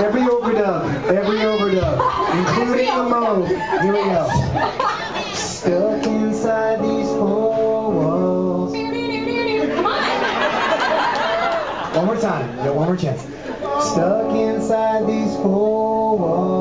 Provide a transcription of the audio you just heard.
Every overdub, including the mauve. Here we go. Stuck inside these four walls. Come on. One more time. You got one more chance. Stuck inside these four walls.